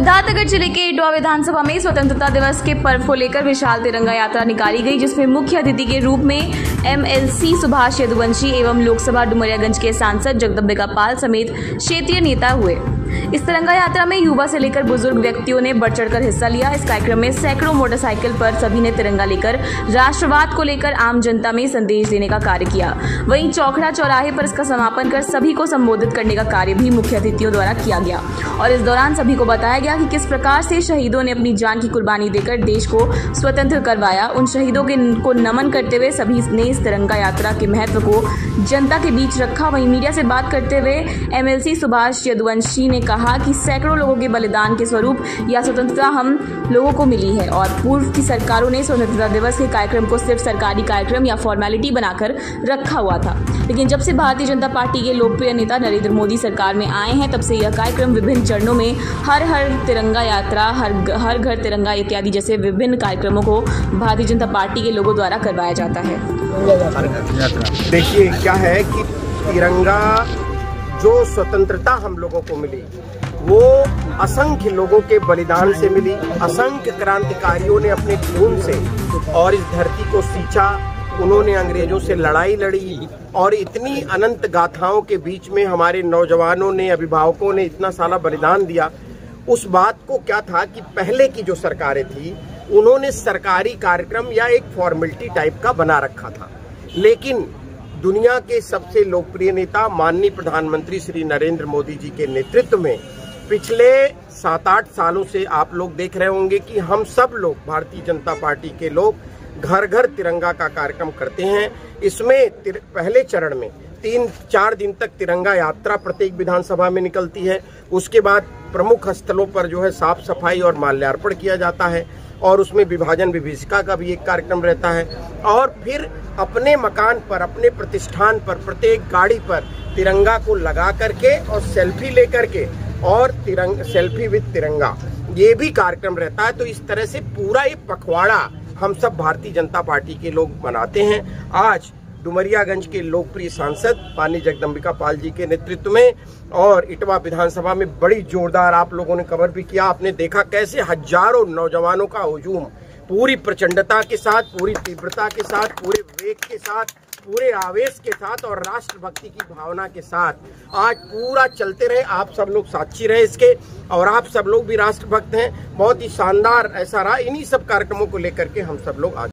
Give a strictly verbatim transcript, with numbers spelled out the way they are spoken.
सिद्धार्थनगर जिले के इटवा विधानसभा में स्वतंत्रता दिवस के पर्व को लेकर विशाल तिरंगा यात्रा निकाली गई, जिसमें मुख्य अतिथि के रूप में एमएलसी सुभाष यदुवंशी एवं लोकसभा डुमरियागंज के सांसद जगदम्बिका पाल समेत क्षेत्रीय नेता हुए। इस तिरंगा यात्रा में युवा से लेकर बुजुर्ग व्यक्तियों ने बढ़ चढ़कर हिस्सा लिया। इस कार्यक्रम में सैकड़ों मोटरसाइकिल पर सभी ने तिरंगा लेकर राष्ट्रवाद को लेकर आम जनता में संदेश देने का कार्य किया। वहीं चौखड़ा चौराहे पर इसका समापन कर सभी को संबोधित करने का कार्य भी मुख्य अतिथियों द्वारा किया गया और इस दौरान सभी को बताया गया कि किस प्रकार से शहीदों ने अपनी जान की कुर्बानी देकर देश को स्वतंत्र करवाया। उन शहीदों के को नमन करते हुए सभी ने इस तिरंगा यात्रा के महत्व को जनता के बीच रखा। वहीं मीडिया से बात करते हुए एमएलसी सुभाष यदुवंशी ने कहा कि सैकड़ों लोगों के बलिदान के स्वरूप यह स्वतंत्रता हम लोगों को मिली है और पूर्व की सरकारों ने स्वतंत्रता दिवस के कार्यक्रम को सिर्फ सरकारी कार्यक्रम या फॉर्मेलिटी बनाकर रखा हुआ था, लेकिन जब से भारतीय जनता पार्टी के लोकप्रिय नेता नरेंद्र मोदी सरकार में आए हैं तब से यह कार्यक्रम विभिन्न चरणों में हर हर तिरंगा यात्रा, हर हर घर तिरंगा इत्यादि जैसे विभिन्न कार्यक्रमों को भारतीय जनता पार्टी के लोगों द्वारा करवाया जाता है। देखिए क्या है कि तिरंगा जो स्वतंत्रता हम लोगों को मिली वो असंख्य लोगों के बलिदान से मिली। असंख्य क्रांतिकारियों ने अपने खून से और इस धरती को सींचा। उन्होंने अंग्रेजों से लड़ाई लड़ी और इतनी अनंत गाथाओं के बीच में हमारे नौजवानों ने, अभिभावकों ने इतना सारा बलिदान दिया। उस बात को क्या था कि पहले की जो सरकारें थी उन्होंने सरकारी कार्यक्रम या एक फॉर्मेलिटी टाइप का बना रखा था, लेकिन दुनिया के सबसे लोकप्रिय नेता माननीय प्रधानमंत्री श्री नरेंद्र मोदी जी के नेतृत्व में पिछले सात आठ सालों से आप लोग देख रहे होंगे कि हम सब लोग भारतीय जनता पार्टी के लोग घर घर तिरंगा का कार्यक्रम करते हैं। इसमें पहले चरण में तीन चार दिन तक तिरंगा यात्रा प्रत्येक विधानसभा में निकलती है। उसके बाद प्रमुख स्थलों पर जो है साफ सफाई और माल्यार्पण किया जाता है और उसमें विभाजन विभीषिका का भी एक कार्यक्रम रहता है और फिर अपने मकान पर, अपने प्रतिष्ठान पर, प्रत्येक गाड़ी पर तिरंगा को लगा करके और सेल्फी लेकर के और तिरंगा सेल्फी विद तिरंगा ये भी कार्यक्रम रहता है। तो इस तरह से पूरा ये पखवाड़ा हम सब भारतीय जनता पार्टी के लोग मनाते हैं। आज डुमरियागंज के लोकप्रिय सांसद माननीय जगदम्बिका पाल जी के नेतृत्व में और इटवा विधानसभा में बड़ी जोरदार आप लोगों ने कवर भी किया। आपने देखा कैसे हजारों नौजवानों का हुजूम पूरी प्रचंडता के साथ, पूरी तीव्रता के साथ, पूरे वेग के साथ, पूरे आवेश के साथ और राष्ट्रभक्ति की भावना के साथ आज पूरा चलते रहे। आप सब लोग साक्षी रहे इसके और आप सब लोग भी राष्ट्रभक्त हैं। बहुत ही शानदार ऐसा रहा। इन्हीं सब कार्यक्रमों को लेकर के हम सब लोग आज